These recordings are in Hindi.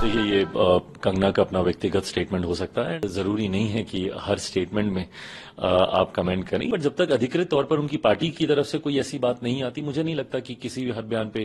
देखिए ये कंगना का अपना व्यक्तिगत स्टेटमेंट हो सकता है। जरूरी नहीं है कि हर स्टेटमेंट में आप कमेंट करें, बट जब तक अधिकृत तौर पर उनकी पार्टी की तरफ से कोई ऐसी बात नहीं आती, मुझे नहीं लगता कि किसी भी हर बयान पे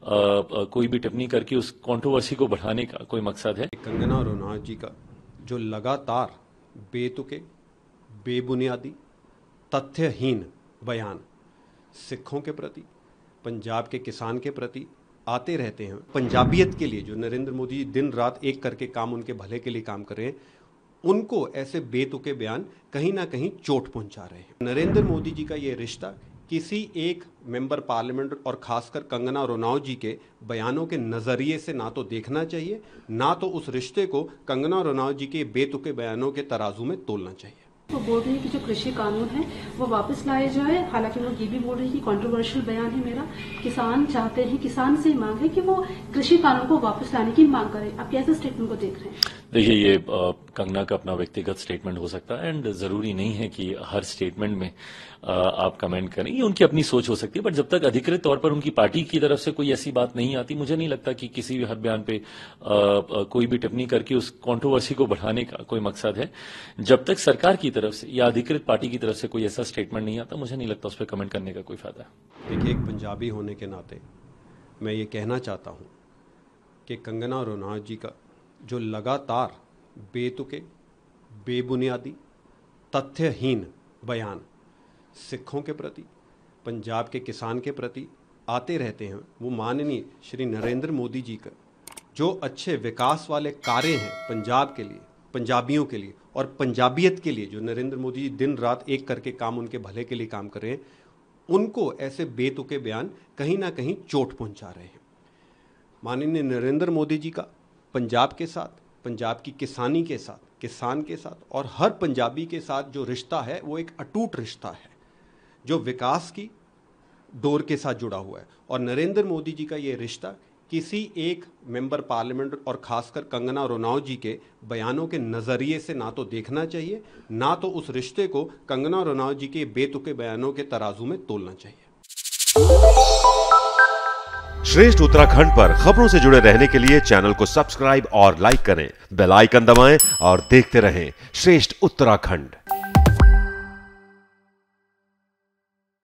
कोई भी टिप्पणी करके उस कंट्रोवर्सी को बढ़ाने का कोई मकसद है। कंगना रनौत जी का जो लगातार बेतुके, बेबुनियादी, तथ्यहीन बयान सिखों के प्रति, पंजाब के किसान के प्रति आते रहते हैं, पंजाबियत के लिए जो नरेंद्र मोदी दिन रात एक करके काम उनके भले के लिए काम कर रहे हैं, उनको ऐसे बेतुके बयान कहीं ना कहीं चोट पहुंचा रहे हैं। नरेंद्र मोदी जी का ये रिश्ता किसी एक मेंबर पार्लियामेंट और खासकर कंगना रनौत जी के बयानों के नजरिए से ना तो देखना चाहिए, ना तो उस रिश्ते को कंगना रनौत जी के बेतुके बयानों के तराजू में तोलना चाहिए। वो बोल रही है कि जो कृषि कानून है वो वापस लाए जाए। हालांकि वो ये भी बोल रही है कि कंट्रोवर्शियल बयान है मेरा, किसान चाहते हैं, किसान से मांग है कि वो कृषि कानून को वापस लाने की मांग करें। आप कैसे स्टेटमेंट को देख रहे हैं? देखिए ये कंगना का अपना व्यक्तिगत स्टेटमेंट हो सकता है, एंड जरूरी नहीं है कि हर स्टेटमेंट में आप कमेंट करें। ये उनकी अपनी सोच हो सकती है, बट जब तक अधिकृत तौर पर उनकी पार्टी की तरफ से कोई ऐसी बात नहीं आती, मुझे नहीं लगता कि किसी भी हर बयान पे कोई भी टिप्पणी करके उस कंट्रोवर्सी को बढ़ाने का कोई मकसद है। जब तक सरकार की तरफ से या अधिकृत पार्टी की तरफ से कोई ऐसा स्टेटमेंट नहीं आता, मुझे नहीं लगता उस पर कमेंट करने का कोई फायदा है। देखिए, एक पंजाबी होने के नाते मैं ये कहना चाहता हूँ कि कंगना रनौत जी का जो लगातार बेतुके, बेबुनियादी, तथ्यहीन बयान सिखों के प्रति, पंजाब के किसान के प्रति आते रहते हैं, वो माननीय श्री नरेंद्र मोदी जी का जो अच्छे विकास वाले कार्य हैं पंजाब के लिए, पंजाबियों के लिए और पंजाबियत के लिए, जो नरेंद्र मोदी जी दिन रात एक करके काम उनके भले के लिए काम कर रहे हैं, उनको ऐसे बेतुके बयान कहीं ना कहीं चोट पहुंचा रहे हैं। माननीय नरेंद्र मोदी जी का पंजाब के साथ, पंजाब की किसानी के साथ, किसान के साथ और हर पंजाबी के साथ जो रिश्ता है वो एक अटूट रिश्ता है, जो विकास की डोर के साथ जुड़ा हुआ है। और नरेंद्र मोदी जी का ये रिश्ता किसी एक मेंबर पार्लियामेंट और खासकर कंगना रनौत जी के बयानों के नजरिए से ना तो देखना चाहिए, ना तो उस रिश्ते को कंगना रनौत जी के बेतुके बयानों के तराजू में तोलना चाहिए। श्रेष्ठ उत्तराखंड पर खबरों से जुड़े रहने के लिए चैनल को सब्सक्राइब और लाइक करें, बेल आइकन दबाएं और देखते रहें श्रेष्ठ उत्तराखंड।